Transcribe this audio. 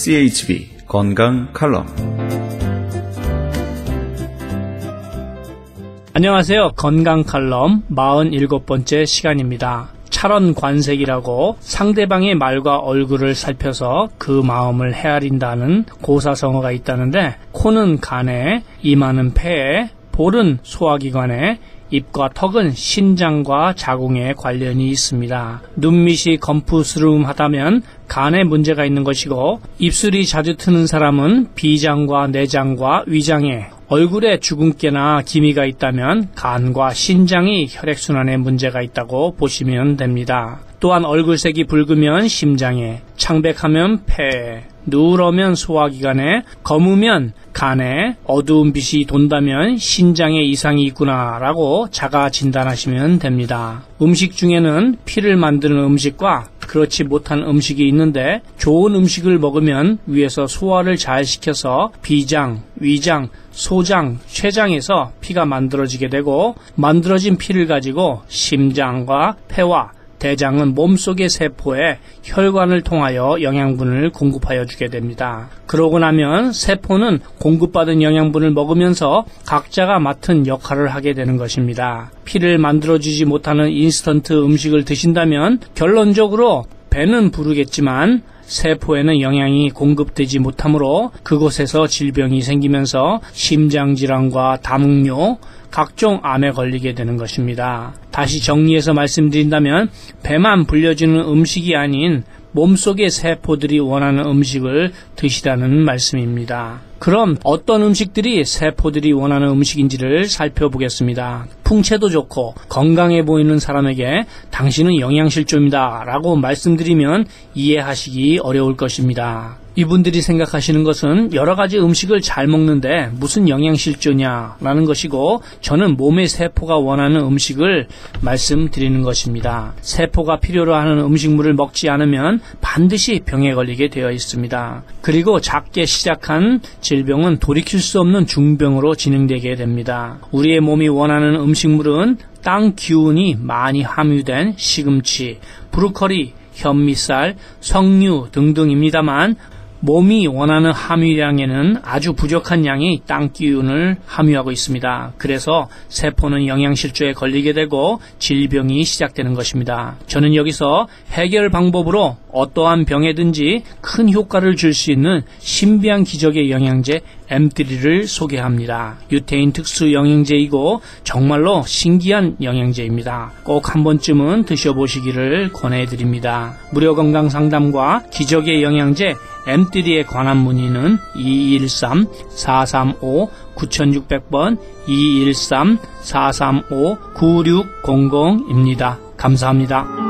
CHB 건강 칼럼. 안녕하세요. 건강 칼럼 47번째 시간입니다. 찰언관색이라고 상대방의 말과 얼굴을 살펴서 그 마음을 헤아린다는 고사성어가 있다는데, 코는 간에, 이마는 폐에, 볼은 소화기관에, 입과 턱은 신장과 자궁에 관련이 있습니다. 눈밑이 검푸스름하다면 간에 문제가 있는 것이고, 입술이 자주 트는 사람은 비장과 내장과 위장에, 얼굴에 주근깨나 기미가 있다면 간과 신장이 혈액순환에 문제가 있다고 보시면 됩니다. 또한 얼굴색이 붉으면 심장에, 창백하면 폐에, 누러면 소화기관에, 검으면 간에, 어두운 빛이 돈다면 신장에 이상이 있구나라고 자가 진단하시면 됩니다. 음식 중에는 피를 만드는 음식과 그렇지 못한 음식이 있는데, 좋은 음식을 먹으면 위에서 소화를 잘 시켜서 비장, 위장, 소장, 췌장에서 피가 만들어지게 되고, 만들어진 피를 가지고 심장과 폐와 대장은 몸속의 세포에 혈관을 통하여 영양분을 공급하여 주게 됩니다. 그러고 나면 세포는 공급받은 영양분을 먹으면서 각자가 맡은 역할을 하게 되는 것입니다. 피를 만들어주지 못하는 인스턴트 음식을 드신다면 결론적으로 배는 부르겠지만 세포에는 영양이 공급되지 못하므로 그곳에서 질병이 생기면서 심장질환과 담응뇨, 각종 암에 걸리게 되는 것입니다. 다시 정리해서 말씀드린다면, 배만 불려주는 음식이 아닌 몸속의 세포들이 원하는 음식을 드시라는 말씀입니다. 그럼 어떤 음식들이 세포들이 원하는 음식인지를 살펴보겠습니다. 풍채도 좋고 건강해 보이는 사람에게 당신은 영양실조입니다 라고 말씀드리면 이해하시기 어려울 것입니다. 이분들이 생각하시는 것은 여러 가지 음식을 잘 먹는데 무슨 영양실조냐라는 것이고, 저는 몸의 세포가 원하는 음식을 말씀드리는 것입니다. 세포가 필요로 하는 음식물을 먹지 않으면 반드시 병에 걸리게 되어 있습니다. 그리고 작게 시작한 질병은 돌이킬 수 없는 중병으로 진행되게 됩니다. 우리의 몸이 원하는 음식물은 땅 기운이 많이 함유된 시금치, 브로콜리, 현미쌀, 석류 등등입니다만, 몸이 원하는 함유량에는 아주 부족한 양의 땅 기운을 함유하고 있습니다. 그래서 세포는 영양실조에 걸리게 되고 질병이 시작되는 것입니다. 저는 여기서 해결 방법으로 어떠한 병에든지 큰 효과를 줄 수 있는 신비한 기적의 영양제 M3를 소개합니다. 유태인 특수 영양제이고 정말로 신기한 영양제입니다. 꼭 한 번쯤은 드셔보시기를 권해드립니다. 무료 건강 상담과 기적의 영양제 M3에 관한 문의는 213-435-9600번 213-435-9600입니다. 감사합니다.